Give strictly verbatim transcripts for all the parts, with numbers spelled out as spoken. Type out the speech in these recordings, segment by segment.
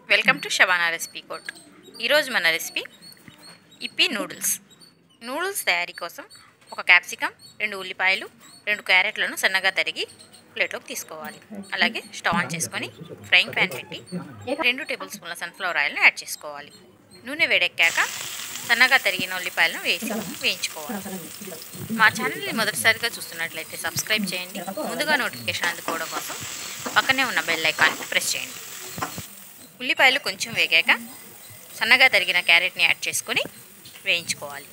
Welcome to Shabana recipe court. ఈరోజు మన recipe Yippee noodles. Noodles తయారీ కోసం ఒక క్యాప్సికమ్, రెండు ఉల్లిపాయలు, రెండు క్యారెట్లను సన్నగా తరిగి ప్లేట్లోకి తీసుకోవాలి. అలాగే స్టవ్ ఆన్ చేసుకొని ఫ్రైయింగ్ ప్యాన్ పెట్టి రెండు టేబుల్ స్పూన్ల సన్ఫ్లవర్ ఆయిల్ని యాడ్ చేసుకోవాలి. నూనె వేడెక్కాక సన్నగా తరిగిన ఉల్లిపాయలను వేసి వేయించుకోవాలి. మా ఛానల్ని మొదటిసారిగా చూస్తున్నట్లయితే సబ్స్క్రైబ్ చేయండి. ముందుగా నోటిఫికేషన్ అందుకోవడం కోసం పక్కనే ఉన్న బెల్ ఐకాన్ని ప్రెస్ చేయండి. ఉల్లిపాయలు కొంచెం వేగాక సన్నగా తరిగిన క్యారెట్ని యాడ్ చేసుకొని వేయించుకోవాలి.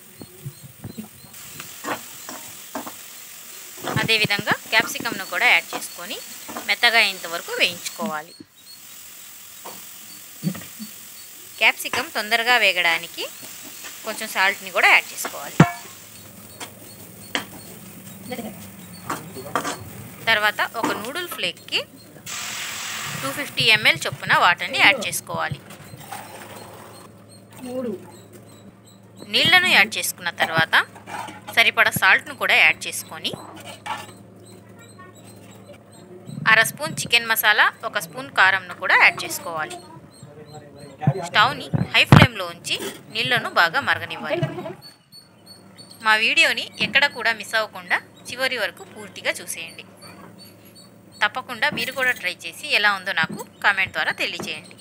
అదేవిధంగా క్యాప్సికమ్ను కూడా యాడ్ చేసుకొని మెత్తగా అయ్యేంత వరకు వేయించుకోవాలి. క్యాప్సికమ్ తొందరగా వేగడానికి కొంచెం సాల్ట్ని కూడా యాడ్ చేసుకోవాలి. తర్వాత ఒక నూడిల్ ఫ్లేక్కి టూ ఫిఫ్టీ ఎంఎల్ చొప్పున వాటర్ని యాడ్ చేసుకోవాలి. నీళ్లను యాడ్ చేసుకున్న తర్వాత సరిపడా సాల్ట్ను కూడా యాడ్ చేసుకొని అర స్పూన్ చికెన్ మసాలా, ఒక స్పూన్ కారంను కూడా యాడ్ చేసుకోవాలి. స్టవ్ని హై ఫ్లేమ్లో ఉంచి నీళ్లను బాగా మరగనివ్వాలి. మా వీడియోని ఎక్కడ కూడా మిస్ అవ్వకుండా చివరి వరకు పూర్తిగా చూసేయండి. తప్పకుండా మీరు కూడా ట్రై చేసి ఎలా ఉందో నాకు కామెంట్ ద్వారా తెలియజేయండి.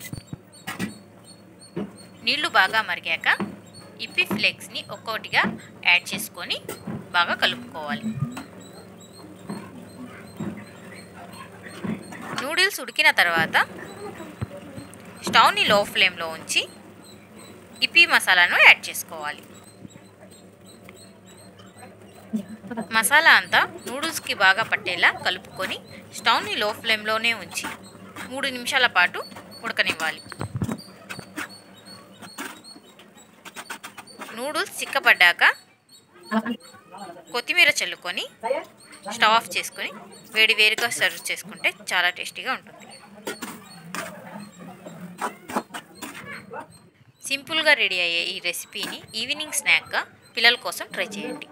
నీళ్లు బాగా మరిగాక ఇప్పి ఫ్లేక్స్ని ఒక్కొక్కటిగా యాడ్ చేసుకొని బాగా కలుపుకోవాలి. నూడిల్స్ ఉడికిన తర్వాత స్టవ్ని లో ఫ్లేమ్లో ఉంచి ఇప్పి మసాలాను యాడ్ చేసుకోవాలి. మసాలా అంతా నూడిల్స్కి బాగా పట్టేలా కలుపుకొని స్టవ్ని లో ఫ్లేమ్లోనే ఉంచి మూడు నిమిషాల పాటు ఉడకనివ్వాలి. నూడిల్స్ చిక్కబడ్డాక కొత్తిమీర చల్లుకొని స్టవ్ ఆఫ్ చేసుకొని వేడి వేడిగా సర్వ్ చేసుకుంటే చాలా టేస్టీగా ఉంటుంది. సింపుల్గా రెడీ అయ్యే ఈ రెసిపీని ఈవినింగ్ స్నాక్గా పిల్లల కోసం ట్రై చేయండి.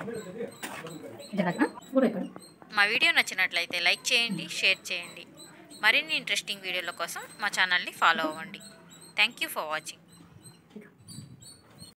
మా వీడియో నచ్చినట్లయితే లైక్ చేయండి, షేర్ చేయండి. మరిన్ని ఇంట్రెస్టింగ్ వీడియోల కోసం మా ఛానల్ని ఫాలో అవ్వండి. Thank you for watching.